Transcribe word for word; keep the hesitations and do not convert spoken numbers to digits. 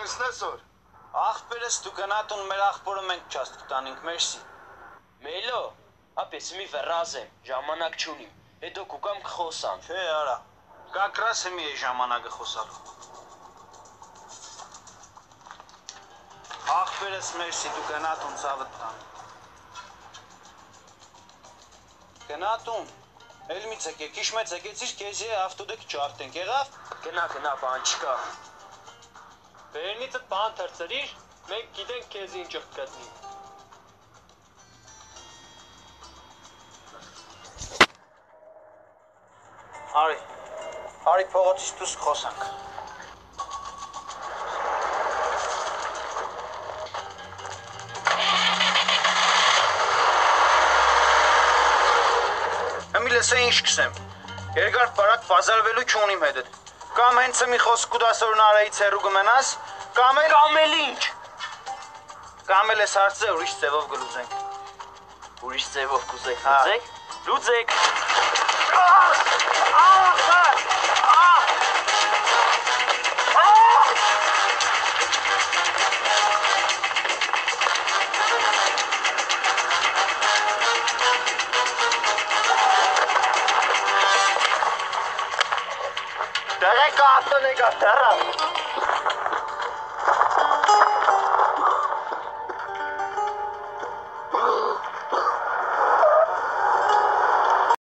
Տեսնեսոր։ Ախպերս դու գնատուն մեր ախպորը մենք չաստ կտանինք, մերսի։ Մելո, ապես մի վերազ եմ, ժամանակ չունիմ, հետո կուկամ կխոսան։ Չէ, արա, կակրաս եմ է ժամանակը խոսալու։ Ախպերս մերսի, դու գնատուն ծավըտ տան։ Գնատուն, էլ մի ծեք, քիչ մեծ եկեցիր քեզի ավտոդեկ չարտենք, եղավ։ Գնա, գնա, բան չկա։ Վերնիցը բան թրծրիր, մենք գիտենք քեզ ինչ կգտնի։ Արի, արի փողոցից դուրս խոսանք։ Հմի լսե ինչ կսեմ, երկար պարակ բազարվելու չունիմ հետդ, կամ հենց մի խոսք կուդասորն արայից հեռու գմենաս, կամ էլ Կամ էլ ինչ։ Կամ էլ ես հարցը ուրիշ ձևով գլուզենք։ Ուրիշ ձևով կուզեք, լուծեք, լուծեք։ Դեղեկա ատն եկա, դեռա։